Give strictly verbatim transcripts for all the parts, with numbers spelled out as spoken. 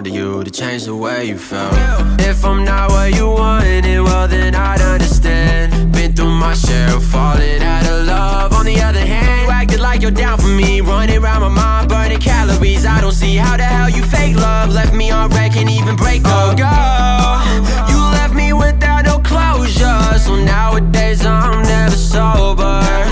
onto you to change the way you felt. If I'm not what you wanted, well then I'd understand. Been through my share of falling out of love. On the other hand, you acted like you're down for me, running around my mind, burning calories. I don't see how the hell you fake love. Left me on red, can't even break up. Oh girl, you left me without no closure, so nowadays I'm never sober.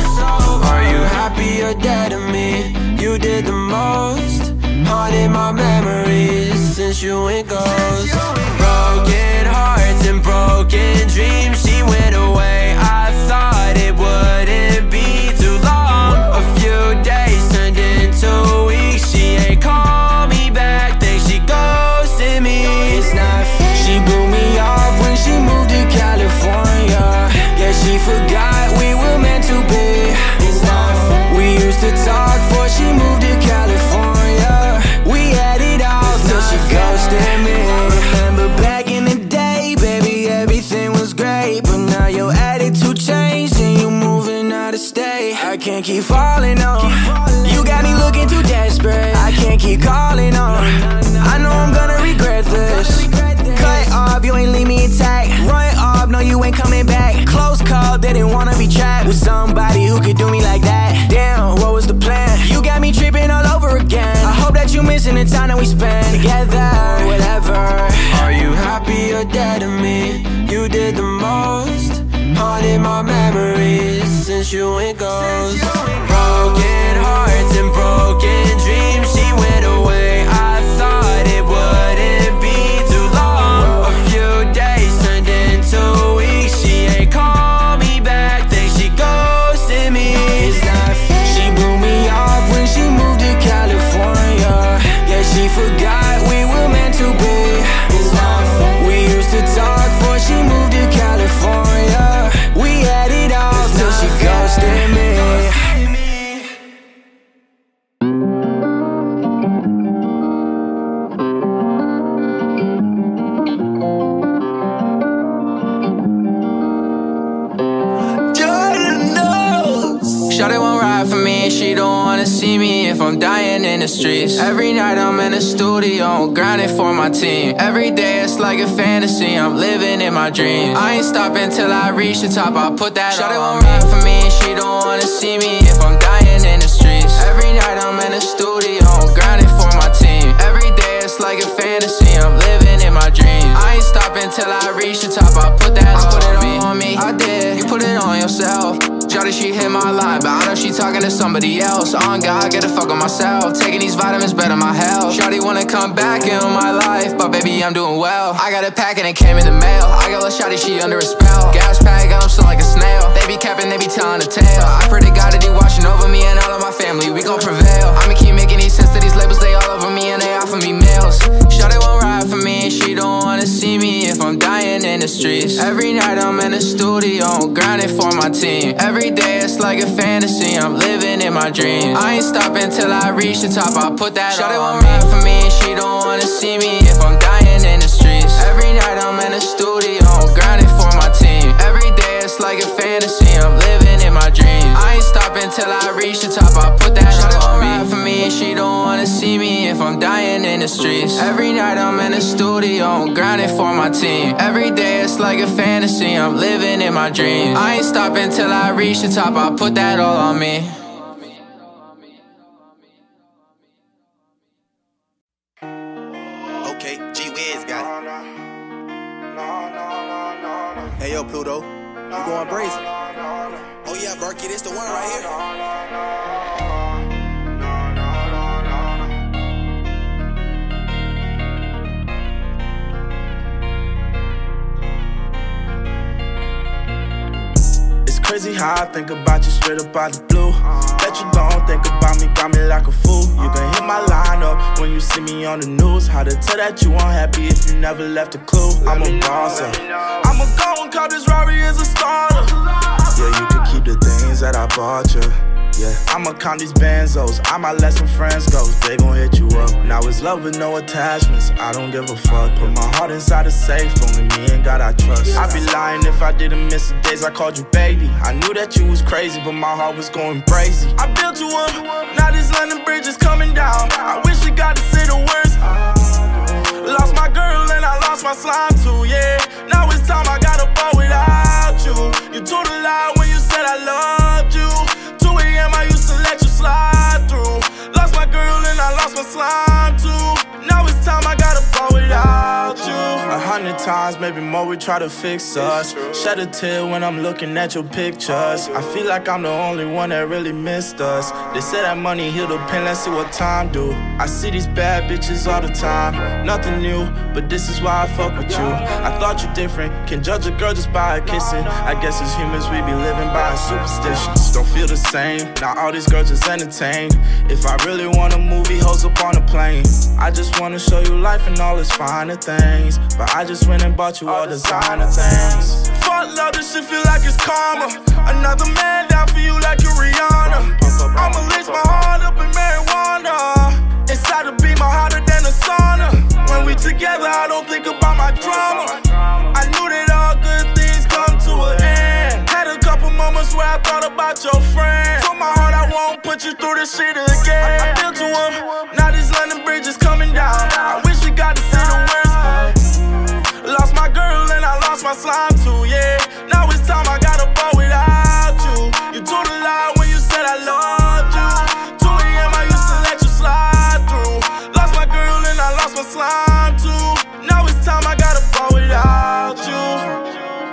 Are you happy or dead to me? You did the most, haunted my memories since you went ghost. Broken hearts and broken dreams, she went away. I thought it wouldn't be too long. A few days turned into weeks. She ain't called me back, think she ghosted me. It's not fair. She blew me off when she moved to California. Yeah, she forgot we were meant to be. It's not fair. We used to talk before she moved to California. We had it all till she ghosted me. Remember back in the day, baby, everything was great, but now your attitude changed and you moving out of state. I can't keep falling on. You got me looking too desperate. I can't keep calling on. I know I'm gonna regret this. Cut off, you ain't leave me intact. Run off, no you ain't coming back. Close call, didn't wanna be trapped with somebody who could do me like that. Damn, what was the plan? You got me tripping all over again. I hope that you missing the time that we spent together. Whatever. Are you happy or dead to me? You did the most, haunted my memories since you went ghost. Broken hearts and broken dreams, she went away. I thought it wouldn't be too long. A few days turned into weeks. She ain't called me back, think she ghosted me. It's not fair. She blew me off when she moved to California. Yeah, she forgot we were meant to be. It's not fair. We used to talk before she moved to California. We had it all till she ghosted me. Shawty won't ride for me, she don't wanna see me if I'm dying in the streets. Every night I'm in the studio, grinding for my team. Every day it's like a fantasy, I'm living in my dreams. I ain't stopping till I reach the top, I'll put that Shawty won't ride for me, she don't wanna see me if I'm dying in the streets. Every night I'm in the studio, grinding for my team. Every day it's like a fantasy, I'm living in my dreams. I ain't stopping till I reach the top, I'll put that I put it on me. I did, you put it on yourself. Shawty, she hit my line, but I know she talking to somebody else. On God, get the fuck on myself. Taking these vitamins better my health. Shawty wanna come back in my life, but baby, I'm doing well. I got a pack and it came in the mail. I got a Shawty, she under a spell. Gas pack, I'm still like a snail. They be capping, they be telling the tale. I pray to God that he watching over me and all of my family, we gon' prevail. I'ma keep making these hits to these labels, they all over me and they offer me meals. Shawty won't ride for me, she don't wanna see me if I'm dying in the streets. Every night I'm in the studio, grinding for my team. Every day it's like a fantasy, I'm living in my dreams. I ain't stopping till I reach the top, I'll put that Shawty all on me. Shawty won't ride for me, she don't wanna see me if I'm dying in the streets. Every night I'm in the studio, grinding for my team. Every day it's like a fantasy, I'm living in my dreams. I ain't stopping till I reach the top, I'll put that Shawty all on me. Shawty won't ride for me, she don't wanna see me if I'm dying in the streets. Every night I'm in the studio, grinding for my team. Every day it's like a fantasy, I'm living in my dreams. I ain't stopping till I reach the top, I'll put that all on me. Okay, G-Wiz got it. Hey yo, Pluto, you going brazen? Oh yeah, Berkey, this the one right here. Crazy how I think about you straight up out the blue. Bet you don't think about me, got me like a fool. You can hit my line up when you see me on the news. How to tell that you unhappy if you never left a clue. I'm a boss up. I'ma go and call this Rari as a starter. Yeah, you can keep the things that I bought you. Yeah, I'ma count these benzos, I might let some friends go, they gon' hit you up. Now it's love with no attachments, I don't give a fuck. Put my heart inside a safe, only me and God I trust. I'd be lying if I didn't miss the days I called you baby. I knew that you was crazy, but my heart was going crazy. I built you up, now this London Bridge is coming down. I wish we got to say the worst. my slime too, yeah. Now it's time I gotta ball without you. You told a lie when you said I loved you. two A M I used to let you slide through. Lost my girl and I lost my slime too. Now it's time I gotta ball without you. A hundred times, maybe more, we try to fix us. Shed a tear when I'm looking at your pictures. I feel like I'm the only one that really missed us. They say that money heal the pain, let's see what time do. I see these bad bitches all the time. Nothing new, but this is why I fuck with you. I thought you different, can judge a girl just by her kissing. I guess as humans we be living by superstitions. Don't feel the same, now all these girls just entertain. If I really want a movie, hoes up on a plane. I just wanna show you life and all its finer things, but I just went and bought you all designer things. Fuck love, this shit feel like it's karma. Another man down for you like you Rihanna. I'ma lace my heart up in marijuana. Inside the beam, I'm hotter than a sauna. When we together, I don't think about my drama. I knew that all good things come to an end. Had a couple moments where I thought about your friends. Told my heart I won't put you through this shit again. I built you up, now this London Bridge is coming down. I wish we got to see the worst part. Lost my girl and I lost my slime too, yeah. Now it's time I gotta ball without you. You told a lie when you said I loved you. two A M I used to let you slide through. Lost my girl and I lost my slime too. Now it's time I gotta ball without you.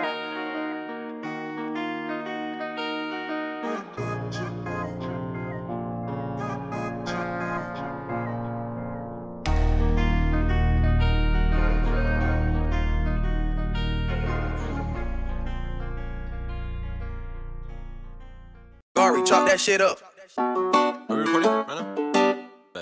Gary, chop that shit up. Are we recording right now?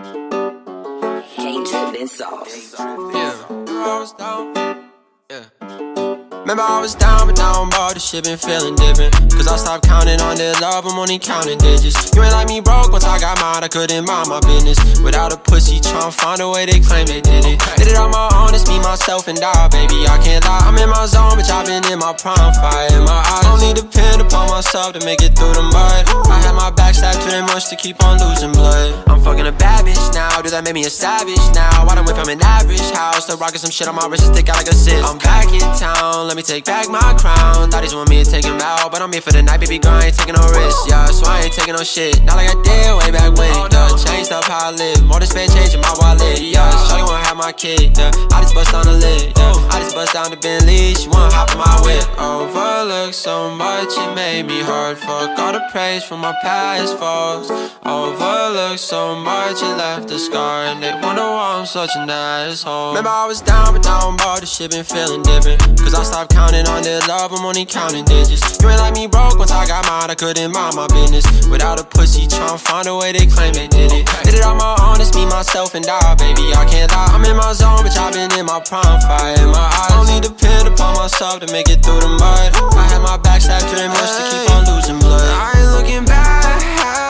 Can't trip this sauce. Yeah. Remember I was down? Yeah. Remember I was down, but now I'm bored. This shit been feeling different. Cause I stopped counting on their love, I'm only counting digits. You ain't like me broke, once I got mine, I couldn't mind my business. Without a pussy, tryna find a way they claim they did it. Did it on my own, it's me, myself, and I, baby, I can't lie. I'm in my zone, bitch, I've been in my prime, fire in my eyes. Only depend upon myself to make it through the mud. I had my back stabbed too much to keep on losing blood. I'm fucking a bad bitch now, dude, that made me a savage now. I done went from an average house to rocking some shit on my wrist and stick out like a cyst. I'm back in town, let me take back my crown. Thotties want me to take him out, but I'm here for the night, baby girl, I ain't taking no risks, yeah. So I ain't taking no shit, not like I did way back when, yeah. Changed up how I live, more than spend change in my wallet, yeah. Shawty wanna have my kid, yeah. I just bust down the lid, yeah. I just bust down the Bentley, she wanna hop in my whip. Overlooked so much, it made me hurt. Fuck all the praise from my past foes. Overlooked so much, it left a scar, and they wonder why I'm such an asshole. Remember I was down, but now I'm bored, this shit been feeling different. Cause I stopped counting on their love, I'm only counting digits. You ain't like me broke, once I got mine, I couldn't mind my business. Without a pussy, tryna find a way they claim they did it. Did it on my own, it's me, myself, and I, baby, I can't lie. I'm in my zone, bitch, I've been in my prime, fire in my eyes. Only depend upon myself to make it through the mud. I had my back stabbed too much to keep on losing blood. I ain't looking back,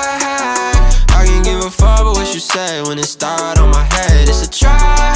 I can't give a fuck about what you say when it start on my head. It's a try,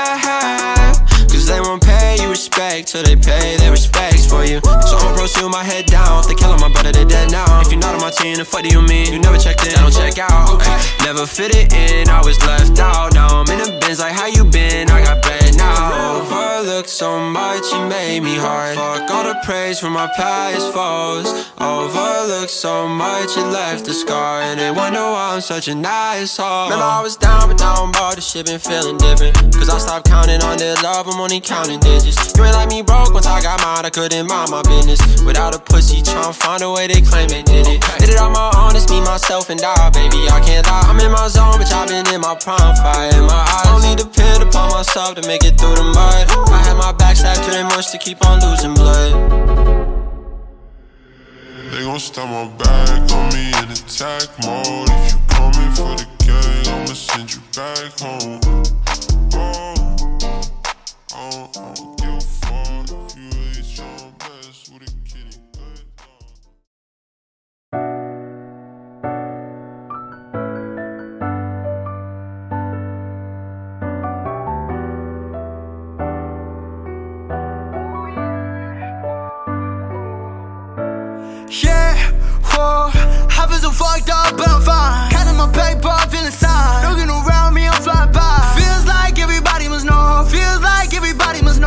cause they won't pay you respect till they pay their respects for you. So I'ma proceed with my head down. If they killing my brother, they dead now. If you're not on my team, then fuck do you mean? You never checked in, I don't check out. Ay, never fit it in, I was left out. Now I'm in the bins like how you been, I got bread now. Overlooked so much, it made me hard. Fuck all the praise from my past foes. Overlooked so much, it left a scar, and they wonder why I'm such an asshole. Remember I was down, but now I'm bored, this shit been feeling different. Cause I stopped counting on their love, I'm only counting digits. You ain't like me broke, once I got mine, I couldn't mind my business. Without a pussy, tryna find a way they claim they did it. Did it on my own, it's me, myself, and I, baby, I can't lie. I'm in my zone, bitch, I've been in my prime, fire in my eyes. Only depend upon myself to make it through the mud. I had my back stabbed too much to keep on losing blood. They gon' stab my back on me in attack mode. If you coming for the gang, I'ma send you back home. Oh, I don't, I don't give a fuck if you really tryna mess with a kitty. Yeah, whoa, I feel so fucked up, but I'm fine. Counting my paper, feeling signed. Looking around me, I'm flying by. Feels like everybody must know. Feels like everybody must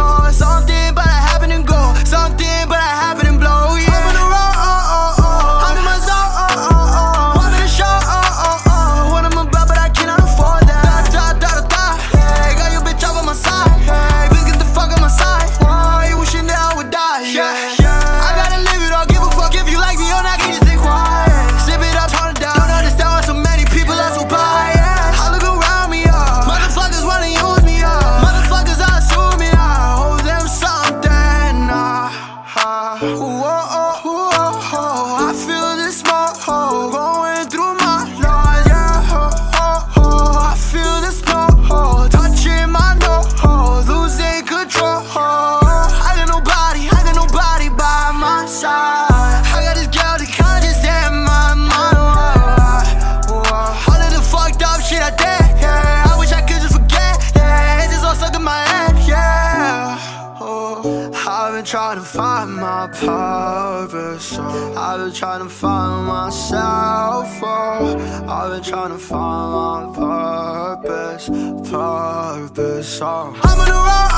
I've been trying to find my purpose, oh. I've been trying to find myself, oh. I've been trying to find my purpose, purpose, oh. I'm on the road,